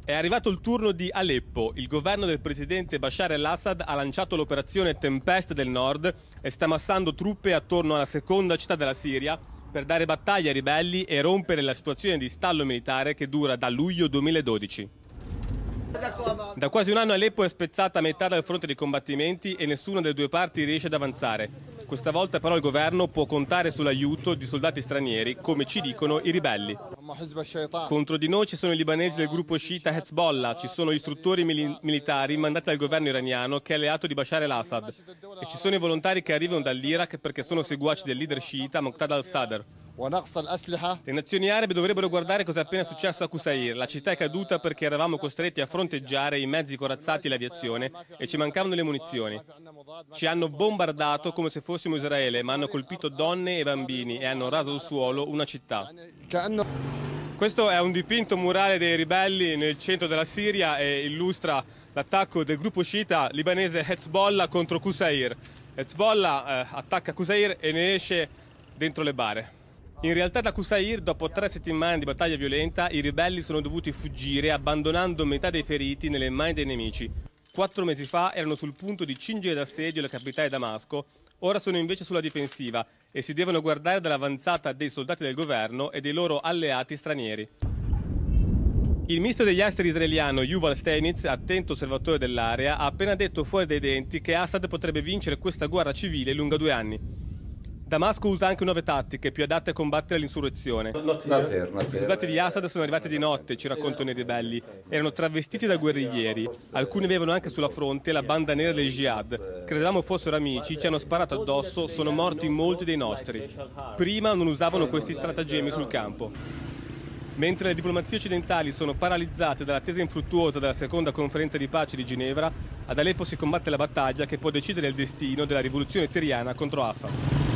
È arrivato il turno di Aleppo. Il governo del presidente Bashar al-Assad ha lanciato l'operazione Tempest del Nord e sta massando truppe attorno alla seconda città della Siria per dare battaglia ai ribelli e rompere la situazione di stallo militare che dura da luglio 2012. Da quasi un anno Aleppo è spezzata a metà dal fronte dei combattimenti e nessuna delle due parti riesce ad avanzare. Questa volta però il governo può contare sull'aiuto di soldati stranieri, come ci dicono i ribelli. Contro di noi ci sono i libanesi del gruppo sciita Hezbollah, ci sono istruttori militari mandati dal governo iraniano che è alleato di Bashar al-Assad e ci sono i volontari che arrivano dall'Iraq perché sono seguaci del leader sciita Muqtada al-Sadr. Le nazioni arabe dovrebbero guardare cosa è appena successo a Qusair. La città è caduta perché eravamo costretti a fronteggiare i mezzi corazzati e l'aviazione e ci mancavano le munizioni. Ci hanno bombardato come se fossimo Israele, ma hanno colpito donne e bambini e hanno raso al suolo una città. Questo è un dipinto murale dei ribelli nel centro della Siria e illustra l'attacco del gruppo sciita libanese Hezbollah contro Qusair. Hezbollah attacca Qusair e ne esce dentro le bare. In realtà da Qusair, dopo 3 settimane di battaglia violenta, i ribelli sono dovuti fuggire abbandonando metà dei feriti nelle mani dei nemici. 4 mesi fa erano sul punto di cingere d'assedio la capitale Damasco, ora sono invece sulla difensiva e si devono guardare dall'avanzata dei soldati del governo e dei loro alleati stranieri. Il ministro degli esteri israeliano Yuval Steinitz, attento osservatore dell'area, ha appena detto fuori dai denti che Assad potrebbe vincere questa guerra civile lunga 2 anni. Damasco usa anche nuove tattiche più adatte a combattere l'insurrezione. I soldati di Assad sono arrivati di notte, ci raccontano i ribelli. Erano travestiti da guerriglieri. Alcuni avevano anche sulla fronte la banda nera del Jihad. Credevamo fossero amici, ci hanno sparato addosso, sono morti molti dei nostri. Prima non usavano questi stratagemmi sul campo. Mentre le diplomazie occidentali sono paralizzate dall'attesa infruttuosa della seconda conferenza di pace di Ginevra, ad Aleppo si combatte la battaglia che può decidere il destino della rivoluzione siriana contro Assad.